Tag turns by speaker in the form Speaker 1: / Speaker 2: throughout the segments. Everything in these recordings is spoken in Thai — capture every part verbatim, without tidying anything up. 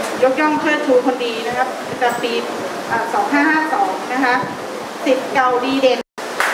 Speaker 1: ยกย่องเชิดชูคนดีนะครับประจำปีสองห้าห้าสองนะคะศิษย์เก่าดีเด่น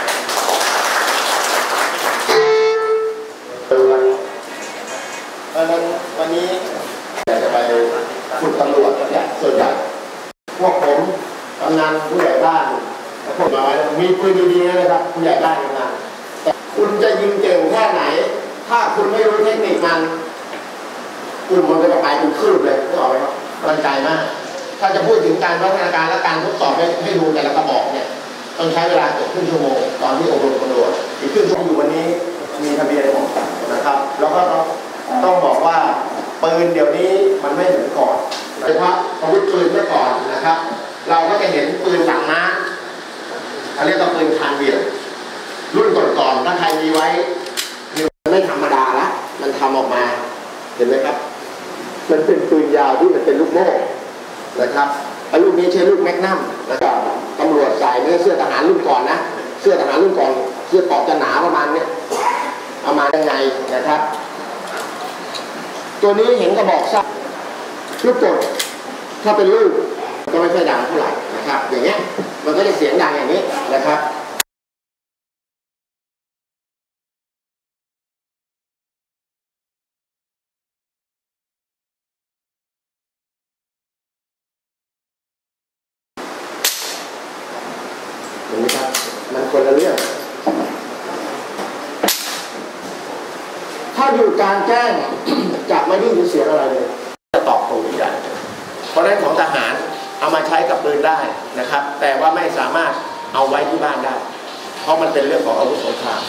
Speaker 2: เพราะฉะนั้นวันนี้อยากจะไปฝึกตำรวจเนี่ยส่วนใหญ่พวกผมกำนันผู้ใหญ่บ้านและพวกน้อยมีปืนดีๆนะครับผู้ใหญ่บ้านกำนันแต่คุณจะยิงเก่งแค่ไหนถ้าคุณไม่รู้เทคนิคมันกลุ่มมันก็จะไปเป็นคลื่นเลยนึกออกไหมครับมันไกลมากถ้าจะพูดถึงการพัฒนาการและการทดสอบให้ให้ดูแต่ละกระบอกเนี่ยต้องใช้เวลาเกือบครึ่งชั่วโมงตอนที่อบรมตำรวจอีกครึ่งชั่วโมงอยู่วันนี้มีทะเบียนนะครับแล้วก็ต้องต้องบอกว่าปืนเดี๋ยวนี้มันไม่เหมือนก่อนโดยเฉพาะอาวุธปืนเมื่อก่อนนะครับเราก็จะเห็นปืนหลังม้าเขาเรียกว่าปืนคานเบี่ยงรุ่นก่อนๆถ้าใครมีไว้มันไม่ธรรมดาละมันทำออกมาเห็นไหมครับมันเป็นปืนยาวที่มันเป็นลูกโม่นะครับไอ้ลูกนี้ใช้ลูกแมกนัมแล้วก็ตำรวจใส่ไม่ใช่เสื้อทหารรุ่นก่อนนะเสื้อทหารรุ่นก่อนเสื้อเกราะจะหนาประมาณนี้ประมาณยังไงนะครับตัวนี้เห็นกระบอกสั้นลูกกดถ้าเป็นลูกก็ไม่ค่อยดังเท่าไหร่นะครับอย่างเงี้ยมันก็จะเสียงดังอย่างนี้นะครับเห็นไหมครับมันคนละเรื่องถ้าอยู่การแจ้งจะไม่ได้ยินเสียงอะไรเลยจะตอบตรงนี้ได้เพราะฉะนั้นของทหารเอามาใช้กับปืนได้นะครับแต่ว่าไม่สามารถเอาไว้ที่บ้านได้เพราะมันเป็นเรื่องของอาวุธสงคราม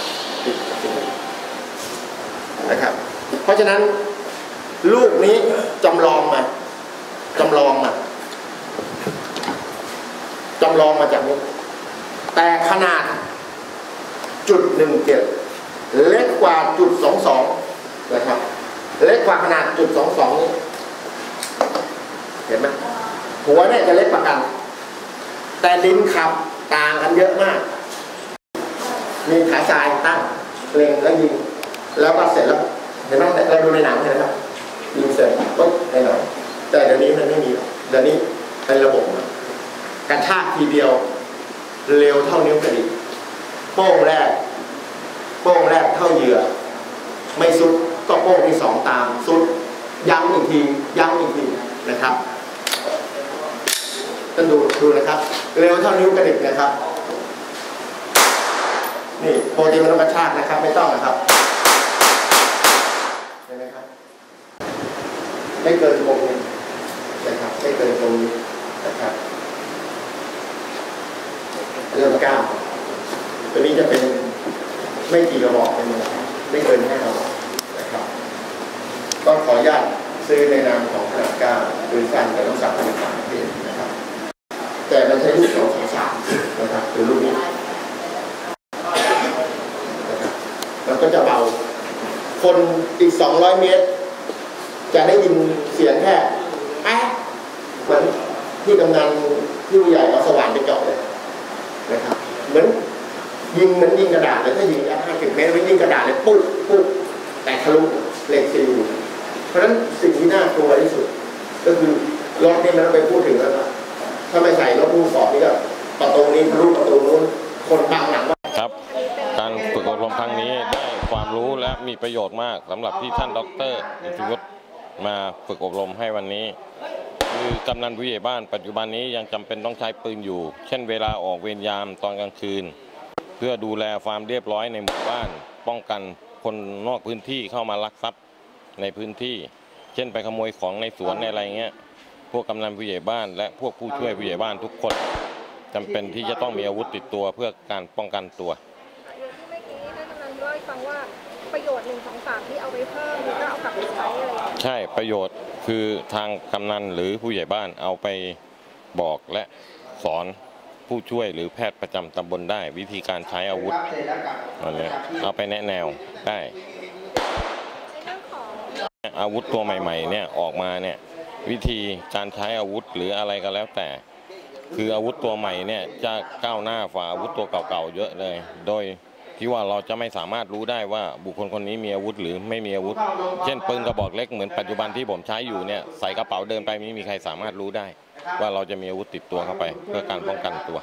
Speaker 2: นะครับเพราะฉะนั้นลูกนี้จำลองมาจำลองมาจำลองมาจากนี้แต่ขนาดจุดหนึ่งเจ็ดเล็กกว่าจุดสองสองนะครับเล็กกว่าขนาดจุดสองสองนี้เห็นไหมหัวเนี่ยจะเล็กกว่ากันแต่ดินขับต่างกันเยอะมากมีขาทรายตั้งเล็งแล้วยิงแล้วก็เสร็จแล้วเห็นไหมเราดูในหนังเห็นไหมครับยิงเสร็จปุ๊บในหนังแต่เดี๋ยวนี้มันไม่มีเดี๋ยวนี้เป็นระบบกระชากทีเดียวเร็วเท่านิ้วกระดิกโป้งแรกโป้งแรกเท่าเหยื่อไม่สุดก็โป้งที่สองตามสุดย้ำอีกทีย้ำอีกทีนะครับท่านดูดูนะครับเร็วเท่านิ้วกระดิกนะครับนี่โปรตีนมันต้องกระชากนะครับไม่ต้องนะครับเห็นไหมครับไม่เกินตรงนี้นะครับไม่เกินตรงนี้นะครับเริ่มก้าวตัวนี้จะเป็นไม่กี่กระบอกเป็นไม่เกินห้ากระบอกนะครับต้องขออนุญาตซื้อในนามของขนาดก้าวปืนสั้นแต่ต้องสั่งเป็นต่างประเทศนะครับแต่มันใช้ลูกสองสองสามนะครับหรือลูกนี้นะครับแล้วก็จะเบาคนอีกสองร้อยเมตรจะได้ยินเสียงแค่แป๊ะเหมือนที่กำนันที่ผู้ใหญ่เอาสว่านไปเจาะเลยนะครับเหมือนยิงเหมือนยิงกระดาษเลยถ้ายิงห้าสิบเมตรไม่ยิงกระดาษเลยปุ๊บปุ๊บแต่ทะลุเหล็กซีลเพราะฉะนั้นสิ่งที่น่ากลัวที่สุดก็คือรถนี่มันไปพูดถึงแล้วนะถ้าไม่ใส่รถผู้สอบนี่ก็ประตูนี้ทะลุประตูนู้นคนบังหลัง
Speaker 3: ครับการฝึกอบรมครั้งนี้ได้ความรู้และมีประโยชน์มากสำหรับที่ท่านดร.อิทธิวุฒิมาฝึกอบรมให้วันนี้คือกำนันผู้ใหญ่บ้านปัจจุบันนี้ยังจำเป็นต้องใช้ปืนอยู่เช่นเวลาออกเวรยามตอนกลางคืนเพื่อดูแลความเรียบร้อยในหมู่บ้านป้องกันคนนอกพื้นที่เข้ามาลักทรัพย์ในพื้นที่เช่นไปขโมยของในสวนในอะไรเงี้ยพวกกำนันผู้ใหญ่บ้านและพวกผู้ช่วยผู้ใหญ่บ้านทุกคนจำเป็นที่จะต้องมีอาวุธติดตัวเพื่อการป้องกันตัว
Speaker 4: เมื่อกี้ท่านกำนันเล่าให้ฟังว่าประโยชน์หนึ่งสองสามที่เอาไปเพิ่มหรือก็เอากลับไปใช้อะไรใช่
Speaker 3: ประโยชน์คือทางกำนันหรือผู้ใหญ่บ้านเอาไปบอกและสอนผู้ช่วยหรือแพทย์ประจำตำบลได้วิธีการใช้อาวุธอะไรเอาไปแนะแนวได้อาวุธตัวใหม่ๆเนี่ยออกมาเนี่ยวิธีการใช้อาวุธหรืออะไรก็แล้วแต่คืออาวุธตัวใหม่เนี่ยจะก้าวหน้าฝ่าอาวุธตัวเก่าๆเยอะเลยโดยที่ว่าเราจะไม่สามารถรู้ได้ว่าบุคคลคนนี้มีอาวุธหรือไม่มีอาวุธ เช่นปืนกระบอกเล็กเหมือนปัจจุบันที่ผมใช้อยู่เนี่ยใส่กระเป๋าเดินไปไม่มีใครสามารถรู้ได้ ว่าเราจะมีอาวุธติดตัวเข้าไปเพื่อการป้องกันตัว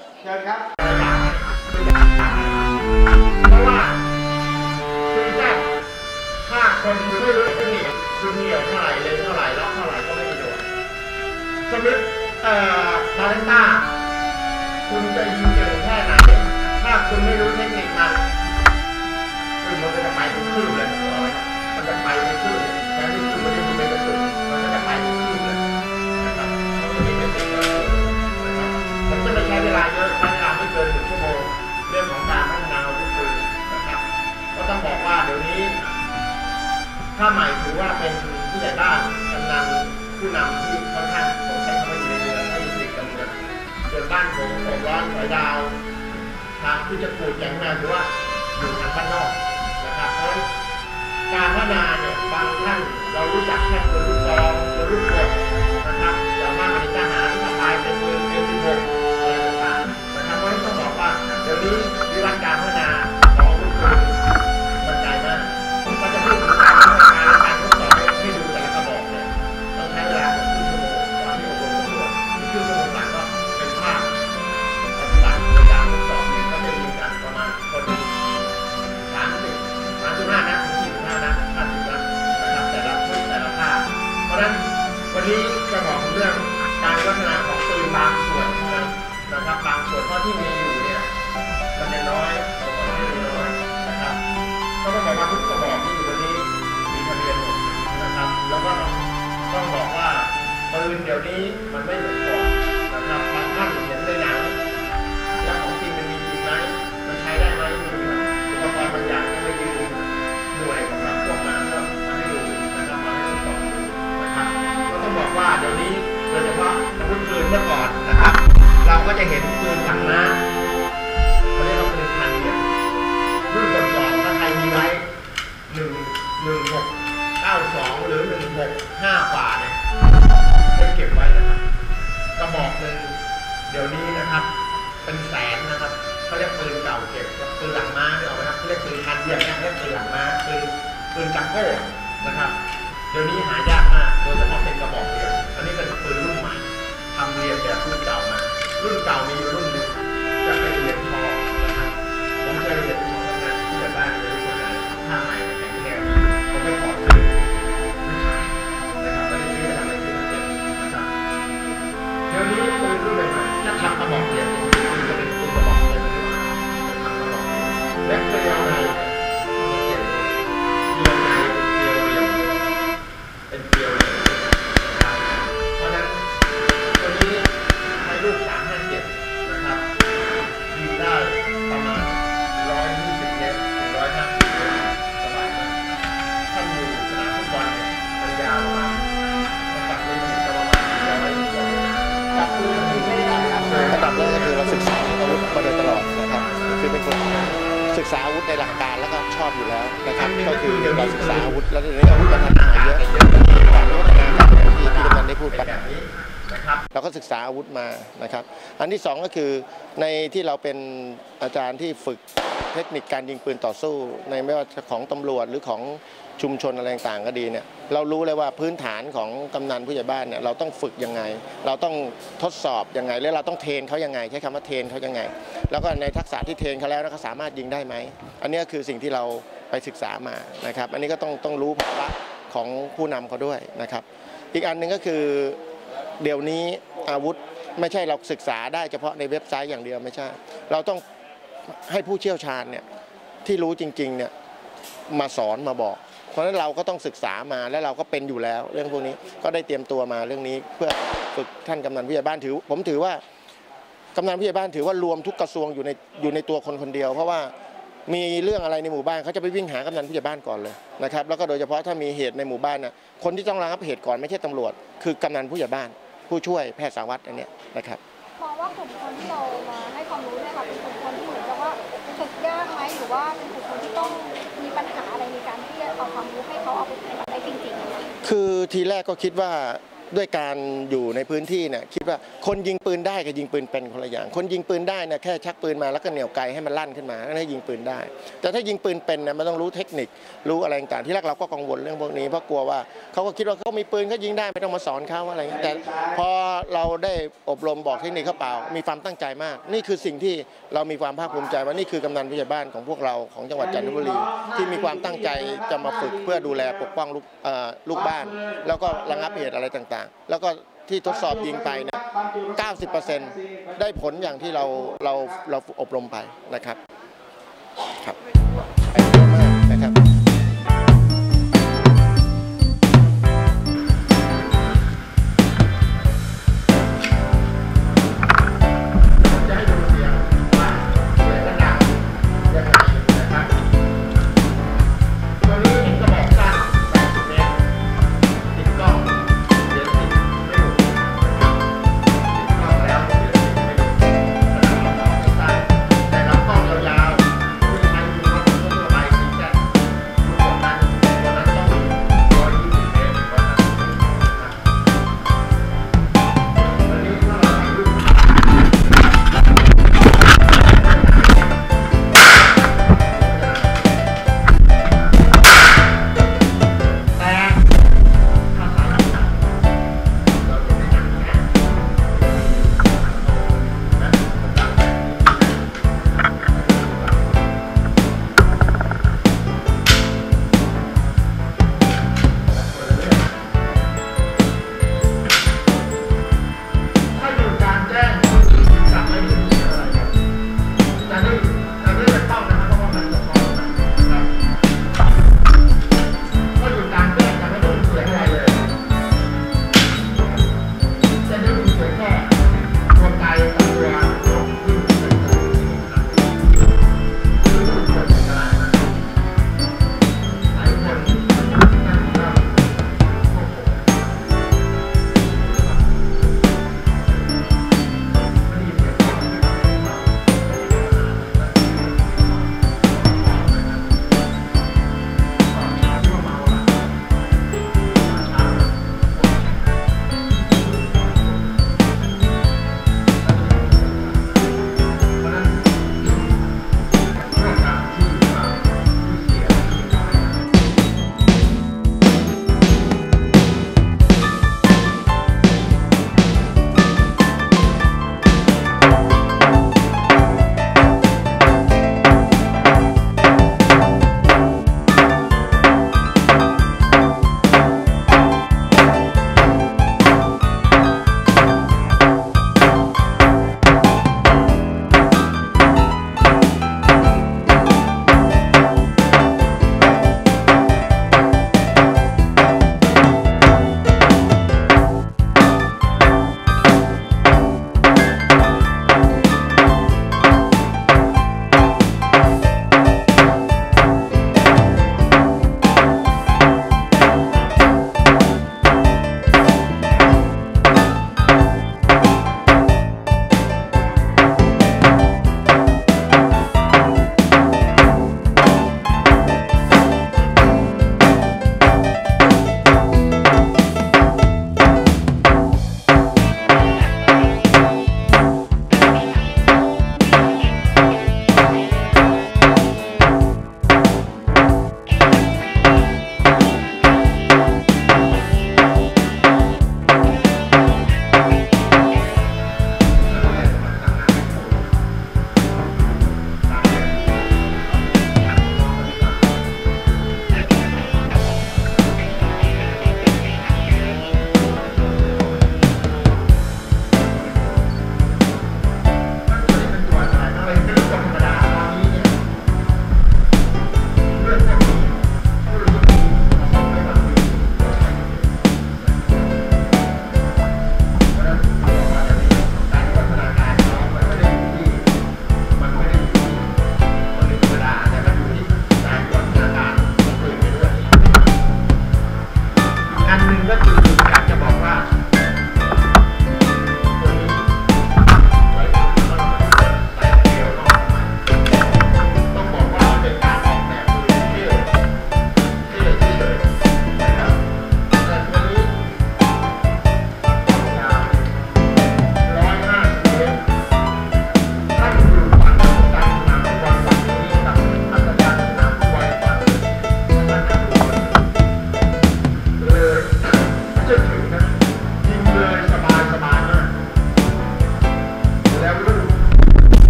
Speaker 2: เพราะว่าคือถ้าถ้าคนไม่รู้เทคนิคคือเหนียวเท่าไหร่เล็งเท่าไหร่ล็อกเท่าไหร่ก็ไม่ประโยชน์สมมติเอ่อบาเลนต้าคุณจะยิงเก่งแค่ไหนถ้าคุณไม่รู้เทคนิคมันคือมันจะไปเป็นคลื่นเลยมันจะไปเป็นคลื่นแทนที่คุณไม่ได้คุณเป็นกระสุนมันก็จะไปเป็นคลื่นเลยนะครับมันไม่เป็นสิ่งที่นะครับมันจะไม่ใช้เวลาเยอะใช้เวลาไม่เกินหนึ่งชั่วโมงเรื่องของการพัฒนาอาวุธปืนนะครับก็ต้องบอกว่าเดี๋ยวนี้ถ้าหมายถือว่าเป็นผู้ใหญ่บ้านกำนันผู้นำที่ค่อนข้างผมใช้คำว่าอยู่ในเมืองไม่อยู่ติดกับเมืองส่วนบ้านผมผมร้อนสอยดาวทางที่จะปลูกแกงนาถือว่าอยู่ทางบ้านนอกนะครับเพราะการพัฒนาเนี่ยบางท่านเรารู้จักแค่ปืนลูกซองปืนลูกกดนะครับอย่างมากเป็นทหารทหารเป็นปืนเอ็มสิบหกอะไรต่างๆนะครับเพราะฉะนั้นต้องบอกว่าเดี๋ยวนี้วิวัฒนาการพัฒนาของอาวุธปืนมันใหญ่มากผมก็จะพูดถึงการพัฒนาและการทดสอบให้ดูแต่ละกระบอกเนี่ยต้องใช้เวลาเกือบครึ่งชั่วโมงก่อนที่อบรมตำรวจอีกครึ่งชั่วโมงหลังก็เป็นภาพปฏิบัติในการทดสอบเนี่ยก็จะมีการประมาณคนสามสิบสามสิบห้านัดถึงสี่สิบห้านัดห้าสิบนัดนะครับแต่ละชุดแต่ละภาพเพราะฉะนั้นวันนี้จะบอกเรื่องการพัฒนาของปืนบางส่วนนะครับบางส่วนเพราะที่มีอยู่เนี่ยมันยังน้อยผมก็ไม่ได้น้อยนะครับก็ต้องบอกว่าทุกกระบอกที่อยู่วันนี้มีทะเบียนหมดนะครับแล้วก็ต้องบอกว่าปืนเดี๋ยวนี้มันไม่เหมือนก่อนนะครับบางท่านเห็นในหนังแล้วของจริงมันมีจริงไหมมันใช้ได้ไหมมีอุปกรณ์บางอย่างที่ไม่ยืนหน่วยของเราพวกมาเพื่อมาให้ดูนะครับมาให้ทดสอบดูนะครับก็ต้องบอกว่าเดี๋ยวนี้โดยเฉพาะอาวุธปืนเมื่อก่อนนะครับเราก็จะเห็นปืนถังม้าเขาเรียกว่าปืนพันเหรียญรุ่นก่อนๆถ้าใครมีไว้หนึ่งหนึ่งหกเก้าสองหรือหนึ่งหกห้าฝ่าเนี่ยให้เก็บไว้นะครับกระบอกหนึ่งเดี๋ยวนี้นะครับเป็นแสนนะครับเขาเรียกปืนเก่าเก็บปืนหลังม้าที่เอาไว้ครับเขาเรียกปืนพันเหรียญเนี่ยเรียกปืนหลังม้าปืนปืนจัมโบ้นะครับเดี๋ยวนี้หายากมากโดยเฉพาะเป็นกระบอกเดียวอันนี้เป็นปืนรุ่นใหม่ทำเรียนแบบรุ่นเก่ามารุ่นเก่ามีอยู่รุ่นหนึ่งจะเป็นเหรียญทองนะครับผมเคยเหรียญทองนะที่บ้านเลยคนไหนผ้าใหม่แข็งแรงผมไม่ขอซื้อไม่ขายนะครับไม่ได้ซื้อทำอะไรซื้อมาเก็บนะครับเดี๋ยวนี้ปืนรุ่นใหม่ๆถ้าทำกระบอกเหรียญปืนจะเป็นปืนกระบอกเหรียญจะทำกระบอกและเกลียวในเกลียวในเป็นเกลียวเหรียญเพราะนั้นตัวนี้ให้ลูกสามห้าเจ็ดนะครับยิงได้ประมาณร้อยยี่สิบเมตรถึงร้อยห้าสิบเมตรสบายมากท่านอยู่สนามฟุตบอลเนี่ยมันยาวประมาณมันตัดเลยมันจะประมาณร้อยยี่สิบเมตรจับปืนไม่ได้ครับอันดับแรกก็คือเราศึกษาอาวุธมาโดยตลอดนะครับคือเป็นคนศึกษาอาวุธในหลักการแล้วก็ชอบอยู่แล้วนะครับก็คือเราศึกษาอาวุธแล้วในอาวุธมันพัฒนาเยอะการพัฒนาการที่พี่กำนันได้พูดไปเราก็ศึกษาอาวุธมานะครับอันที่สองก็คือในที่เราเป็นอาจารย์ที่ฝึกเทคนิคการยิงปืนต่อสู้ในไม่ว่าของตำรวจหรือของชุมชนอะไรต่างๆก็ดีเนี่ยเรารู้เลยว่าพื้นฐานของกำนันผู้ใหญ่บ้านเนี่ยเราต้องฝึกยังไงเราต้องทดสอบยังไงและเราต้องเทรนเขายังไงใช้คำว่าเทรนเขายังไงแล้วก็ในทักษะที่เทรนเขาแล้วเขาสามารถยิงได้ไหมอันนี้คือสิ่งที่เราไปศึกษามานะครับอันนี้ก็ต้องต้องรู้ภาวะของผู้นำเขาด้วยนะครับอีกอันหนึ่งก็คือเดี๋ยวนี้อาวุธไม่ใช่เราศึกษาได้เฉพาะในเว็บไซต์อย่างเดียวไม่ใช่เราต้องให้ผู้เชี่ยวชาญเนี่ยที่รู้จริงๆเนี่ยมาสอนมาบอกเพราะฉะนั้นเราก็ต้องศึกษามาและเราก็เป็นอยู่แล้วเรื่องพวกนี้ก็ได้เตรียมตัวมาเรื่องนี้เพื่อฝึกท่านกำนันผู้ใหญ่บ้านถือผมถือว่ากำนันผู้ใหญ่บ้านถือว่ารวมทุกกระทรวงอยู่ในอยู่ในตัวคนคนเดียวเพราะว่ามีเรื่องอะไรในหมู่บ้านเขาจะไปวิ่งหากำนันผู้ใหญ่บ้านก่อนเลยนะครับแล้วก็โดยเฉพาะถ้ามีเหตุในหมู่บ้านนะคนที่ต้องระงับเหตุก่อนไม่ใช่ตำรวจคือกำนันผู้ใหญ่บ้านผู้ช่วยแพทย์สาวัตรอันนี้นะครับ
Speaker 4: มองว่ากลุ่มคนที่เรามาให้ความรู้เนี่ยค่ะเป็นกลุ่มคนที่เหมือนกับว่าฝึกยากไหมหรือว่าเป็นกลุ่มคนที่ต้องมีปัญหาอะไรในการที่จะเอาความรู้ให้เขาเอาไปปฏิบัติได้จริงๆ
Speaker 2: คือทีแรกก็คิดว่า
Speaker 5: ด้วยการอยู่ในพื้นที่เนี่ยคิดว่าคนยิงปืนได้กับยิงปืนเป็นคนละอย่างคนยิงปืนได้เนี่ยแค่ชักปืนมาแล้วก็เหนี่ยวไกให้มันลั่นขึ้นมาแล้วให้ยิงปืนได้แต่ถ้ายิงปืนเป็นเนี่ยมันต้องรู้เทคนิครู้อะไรต่างๆที่แรกเราก็กังวลเรื่องพวกนี้เพราะกลัวว่าเขาก็คิดว่าเขามีปืนเขายิงได้ไม่ต้องมาสอนเขาอะไรอย่างเงี้ยแต่พอเราได้อบรมบอกเทคนิคเขาเปล่ามีความตั้งใจมากนี่คือสิ่งที่เรามีความภาคภูมิใจว่านี่คือกำนันผู้ใหญ่บ้านของพวกเราของจังหวัดจันทบุรีที่มีความตั้งใจจะมาฝึกเพื่อดูแลปกป้องลูกลูกบ้านแล้วก็ระงับเหตุอะไรต่างๆแล้วก็ที่ทดสอบยิงไปเนี่ย เก้าสิบเปอร์เซ็นต์ ได้ผลอย่างที่เราเราเราอบรมไปนะครับครับขอบคุณมากนะครับยาว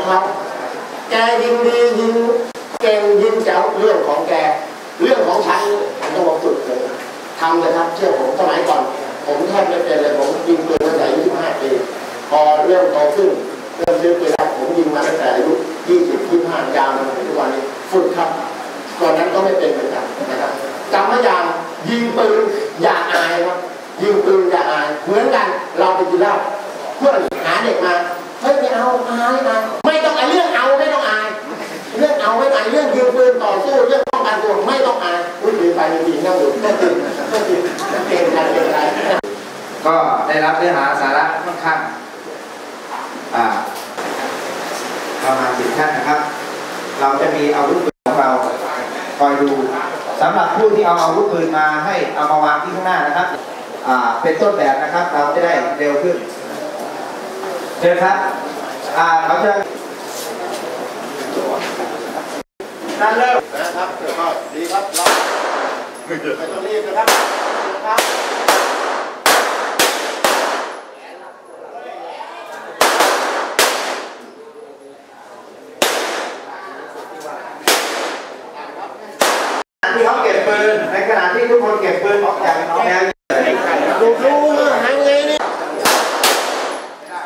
Speaker 2: ของเขาแกยิงดียิงเก่งยิงเจ๋วเรื่องของแกเรื่องของฉันผมต้องมาฝึกเลยทำเลยครับเชื่อผมสมัยก่อนผมแทบไม่เป็นเลยผมยิงปืนตั้งแต่อายุยี่สิบห้าปีพอเริ่มโตขึ้นเริ่มซื้อปืนแล้วผมยิงมาตั้งแต่อายุยี่สิบ ยี่สิบห้ายาวมาถึงทุกวันนี้ฝึกครับก่อนนั้นก็ไม่เป็นเหมือนกันนะครับจำไว้อย่างยิงปืนอย่าอายครับยิงปืนอย่าอายเหมือนกันเราไปกินเหล้าเพื่อนหาเด็กมาเฮ้ยไม่เอาอายอายไม่ต้องไอ้เรื่องเอาไม่ต้องอายเรื่องเอาไม่อายเรื่องยิงปืนต่อสู้เรื่องป้องกันตัวไม่ต้องอายพูดถึงไปดีๆนั่งอยู่นั่งกินนั่งกินนั่งเกณฑ์กันเป็นไร
Speaker 6: ก็ได้รับเนื้อหาสาระค่อนข้างอ่าประมาณสิบท่านนะครับเราจะมีอาวุธปืนของเราคอยดูสำหรับผู้ที่เอาอาวุธปืนมาให้เอามาวางที่ข้างหน้านะครับอ่าเป็นต้นแบบนะครับเราจะได้เร็วขึ้นเชิญครับอ่าเขาจะ
Speaker 2: นั่นเริ่มนะครับก็ดีครับเราไม่ต้องรีบนะครับครับ
Speaker 6: ที่เขาเก็บปืนในขณะที่ทุกคนเก็บปืนออกจากแนว
Speaker 2: ดูดูหางไงนี่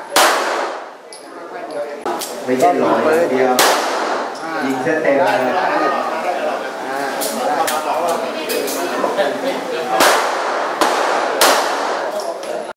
Speaker 6: ไม่ใช่หลอยเดียวยิงเส้นเต็มเลย